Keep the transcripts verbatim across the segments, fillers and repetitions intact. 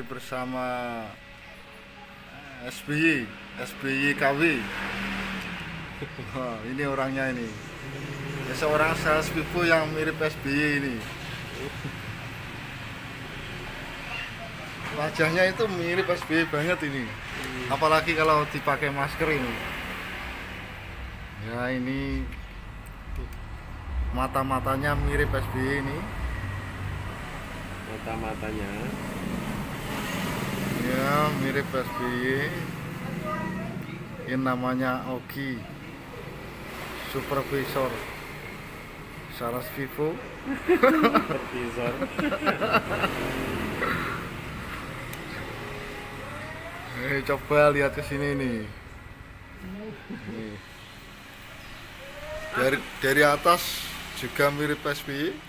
bersama S B Y, S B Y K W. Wah, ini orangnya ini. Ya, seorang sales Vivo yang mirip S B Y ini. Wajahnya itu mirip S B Y banget ini. Apalagi kalau dipakai masker ini. Ya, ini mata-matanya mirip S B Y ini. Mata-matanya Ya, mirip S B Y. Ini namanya Ogi, supervisor Saras Vivo. supervisor. Eh, coba lihat ke sini nih. Nih. Dari dari atas juga mirip S B Y.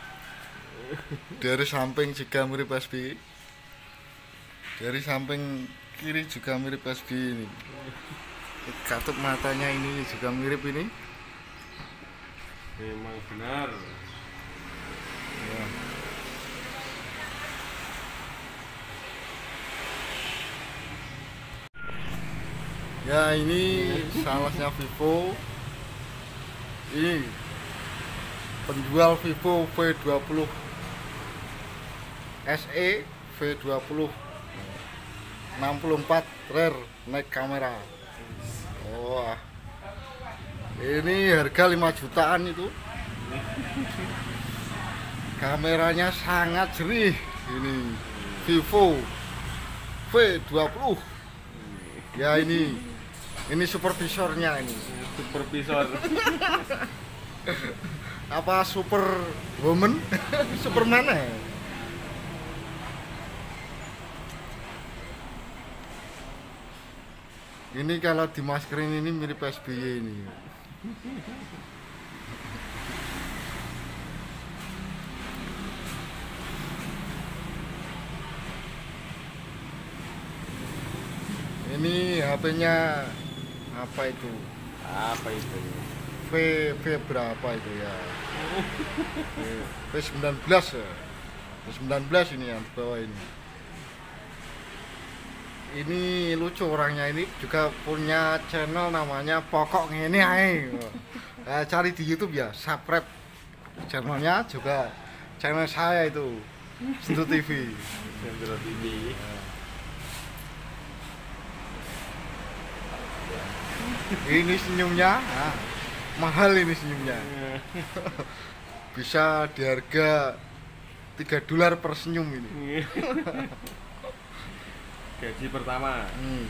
Dari samping juga mirip S B Y. Dari samping kiri juga mirip S B Y ini. Katup matanya ini juga mirip ini. Memang benar. Ya. Ya, ini salesnya Vivo. Ini penjual Vivo V dua puluh S E V dua puluh enam puluh empat rear naik kamera. Wah, ini harga lima jutaan itu. Kameranya sangat jernih. Ini Vivo V dua puluh. Ya, ini ini supervisornya ini. Supervisor. Apa super woman? Superman ya? Ini kalau dimaskerin ini mirip S B Y ini. Ini H P-nya apa itu? Apa itu? V V berapa itu ya? V sembilan belas ya. V sembilan belas ini yang di bawah ini. Ini lucu orangnya, ini juga punya channel namanya Pokok Ngene Ae. Nah, cari di YouTube ya, subscribe channelnya juga channel saya itu, Sendu T V. Sendu T V. Ini senyumnya, nah, mahal ini senyumnya. Bisa di harga tiga dolar per senyum ini. Gaji pertama. Hmm.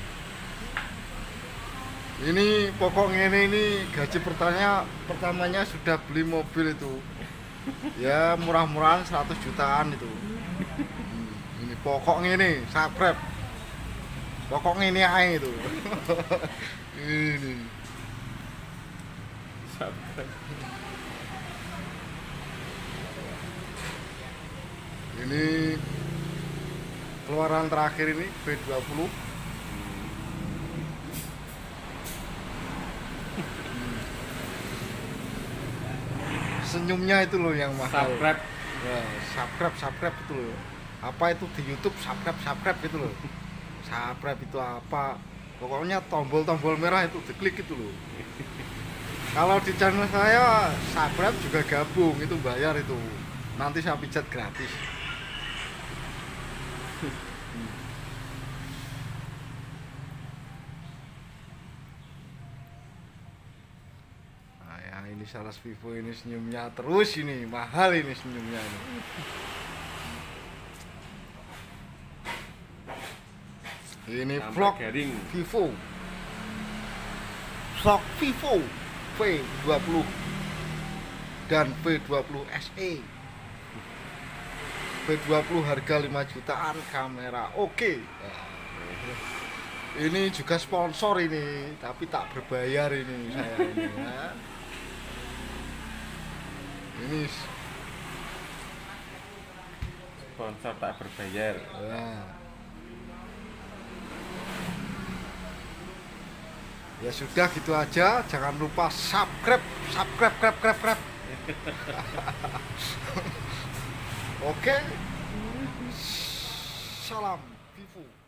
Ini pokoknya ini, ini gaji pertamanya pertamanya sudah beli mobil itu. Ya, murah-murahan seratus jutaan itu. Hmm. Ini pokoknya ini, subscribe. Pokoknya ini aja itu. Ini. Subscribe. Ini keluaran terakhir ini V dua puluh. Senyumnya itu loh yang mahal. Subscribe. Ya, subscribe, subscribe itu loh. Apa itu di YouTube subscribe, subscribe itu loh. Subscribe itu apa? Pokoknya tombol-tombol merah itu diklik itu loh. Kalau di channel saya subscribe juga gabung, itu bayar itu. Nanti saya pijat gratis. Nah, ya, ini Saras Vivo ini senyumnya terus ini, mahal ini senyumnya ini. Ini Sampai vlog garing. Vivo. Vlog Vivo V dua puluh dan V dua puluh S E. V dua puluh harga lima jutaan, kamera oke. Nah, ini juga sponsor ini, tapi tak berbayar ini saya ini ya. Ini Sponsor tak berbayar. ya. Ya sudah gitu aja, jangan lupa subscribe, subscribe, subscribe, subscribe. Oke. Salam. Vivo.